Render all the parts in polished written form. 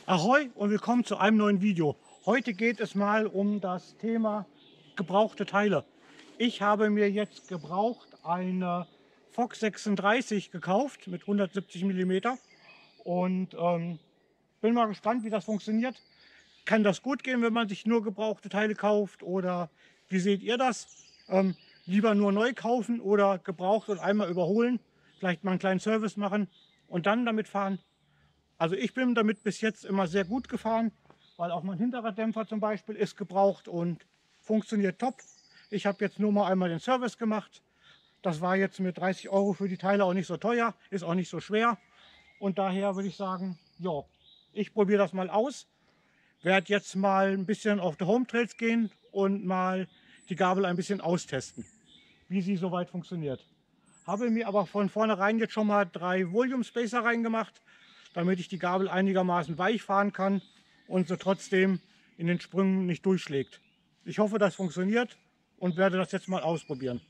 Ahoi und willkommen zu einem neuen Video. Heute geht es mal um das Thema gebrauchte Teile. Ich habe mir jetzt gebraucht eine Fox 36 gekauft mit 170 mm und bin mal gespannt, wie das funktioniert. Kann das gut gehen, wenn man sich nur gebrauchte Teile kauft, oder wie seht ihr das? Lieber nur neu kaufen oder gebraucht und einmal überholen, vielleicht mal einen kleinen Service machen und dann damit fahren? Also ich bin damit bis jetzt immer sehr gut gefahren, weil auch mein hinterer Dämpfer zum Beispiel ist gebraucht und funktioniert top. Ich habe jetzt nur mal einmal den Service gemacht. Das war jetzt mit 30 € für die Teile auch nicht so teuer, ist auch nicht so schwer. Und daher würde ich sagen, ja, ich probiere das mal aus. Werde jetzt mal ein bisschen auf die Home Trails gehen und mal die Gabel ein bisschen austesten, wie sie soweit funktioniert. Habe mir aber von vornherein jetzt schon mal 3 Volume Spacer reingemacht, damit ich die Gabel einigermaßen weich fahren kann und sie trotzdem in den Sprüngen nicht durchschlägt. Ich hoffe, das funktioniert und werde das jetzt mal ausprobieren.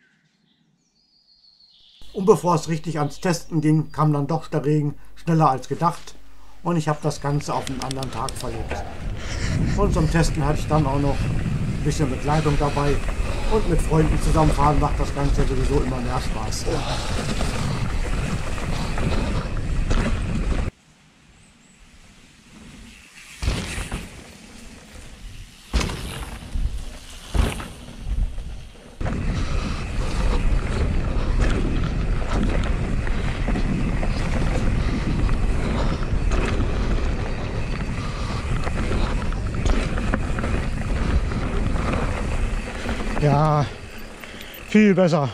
Und bevor es richtig ans Testen ging, kam dann doch der Regen schneller als gedacht und ich habe das Ganze auf einen anderen Tag verlegt. Und zum Testen hatte ich dann auch noch ein bisschen Begleitung dabei, und mit Freunden zusammenfahren macht das Ganze sowieso immer mehr Spaß. Ja, viel besser.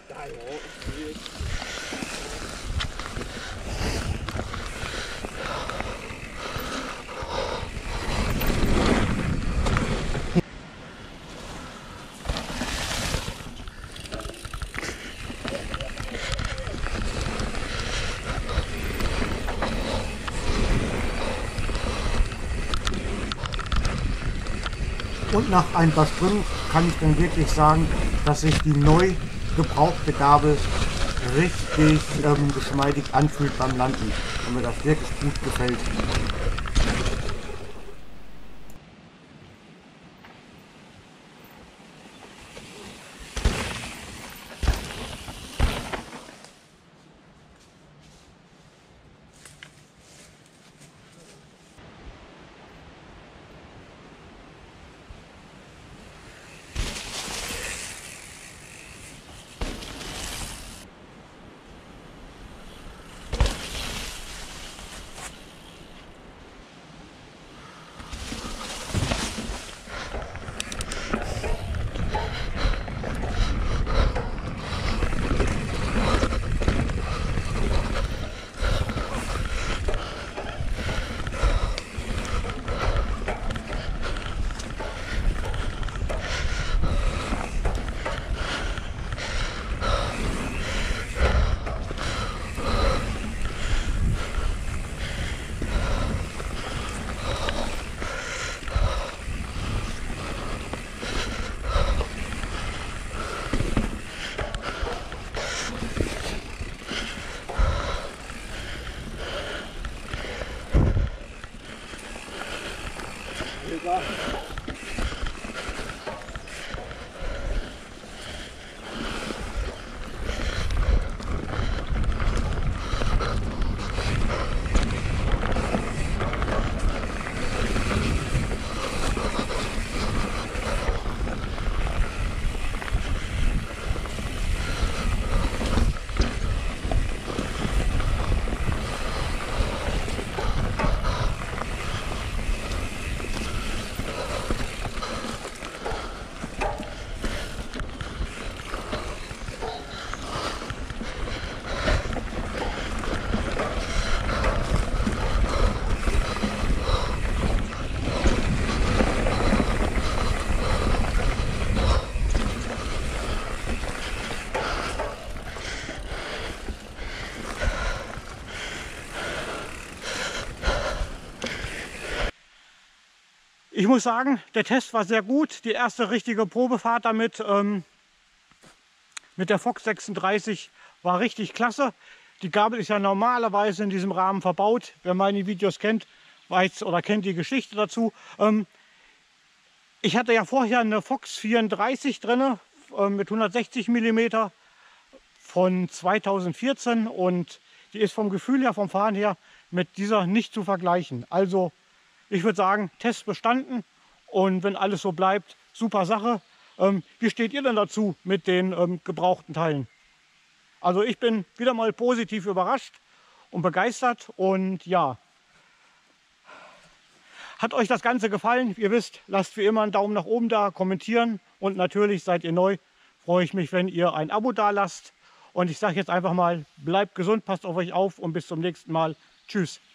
Und nach ein paar Sprüngen kann ich dann wirklich sagen, dass sich die neu gebrauchte Gabel richtig geschmeidig anfühlt beim Landen und mir das wirklich gut gefällt. Ich muss sagen, der Test war sehr gut. Die erste richtige Probefahrt damit mit der Fox 36 war richtig klasse. Die Gabel ist ja normalerweise in diesem Rahmen verbaut. Wer meine Videos kennt, weiß oder kennt die Geschichte dazu. Ich hatte ja vorher eine Fox 34 drin mit 160 mm von 2014 und die ist vom Gefühl her, vom Fahren her mit dieser nicht zu vergleichen. Also ich würde sagen, Test bestanden und wenn alles so bleibt, super Sache. Wie steht ihr denn dazu mit den gebrauchten Teilen? Also ich bin wieder mal positiv überrascht und begeistert und ja. Hat euch das Ganze gefallen? Ihr wisst, lasst wie immer einen Daumen nach oben da, kommentieren und natürlich seid ihr neu. Freue ich mich, wenn ihr ein Abo da lasst. Und ich sage jetzt einfach mal, bleibt gesund, passt auf euch auf und bis zum nächsten Mal. Tschüss.